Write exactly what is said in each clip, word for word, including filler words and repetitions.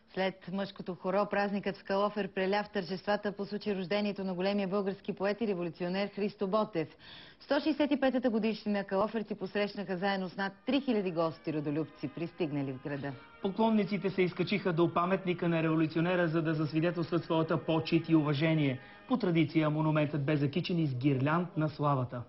След мъжкото хоро, празникът в Калофер преля в тържествата по случай рождението на големия български поет и революционер Христо Ботев. сто шейсет и петата годишнина калоферци посрещнаха заедно с над три хиляди гости родолюбци, пристигнали в града. Поклонниците се изкачиха до паметника на революционера, за да засвидетелстват своята почит и уважение. По традиция монументът бе закичен из гирлянд на славата.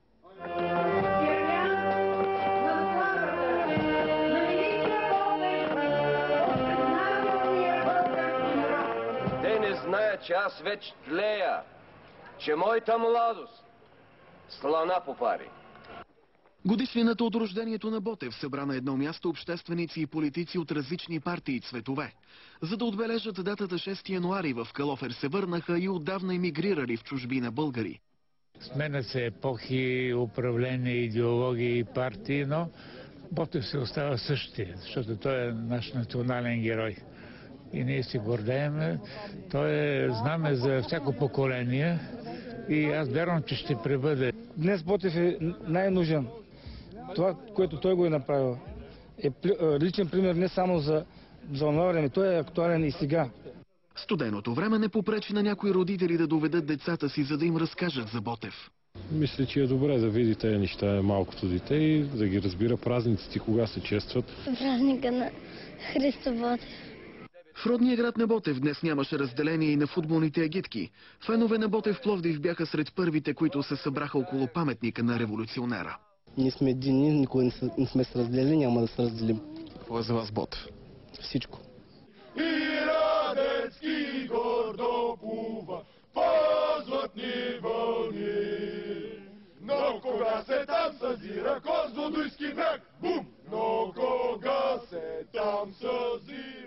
Те не знаят, че аз вече тлея, че моята младост слана попари. Годишнината от рождението на Ботев събра на едно място общественици и политици от различни партии и цветове. За да отбележат датата шести януари, в Калофер се върнаха и отдавна емигрирали в чужбина българи. Сменят се епохи, управление, идеологии и партии, но Ботев се остава същия, защото той е наш национален герой. И ние се гордеем. Той е знаме за всяко поколение и аз вярвам, че ще пребъде. Днес Ботев е най-нужен. Това, което той го е направил, е личен пример не само за, за онова време, той е актуален и сега. Студеното време не попречи на някои родители да доведат децата си, за да им разкажат за Ботев. Мисля, че е добре да види тези неща малкото дете и да ги разбира празниците, кога се честват. Празника на Христо Ботев. В родния град на Ботев днес нямаше разделение и на футболните агитки. Фенове на Ботев Пловдив бяха сред първите, които се събраха около паметника на революционера. Ние сме едини, никога не сме се разделили, няма да се разделим. Какво е за вас Ботев? Всичко. И Радецки гордо плува по златни вълни. Но кога се там съзира Козлодуйски бряг, бум! Но кога се там съзира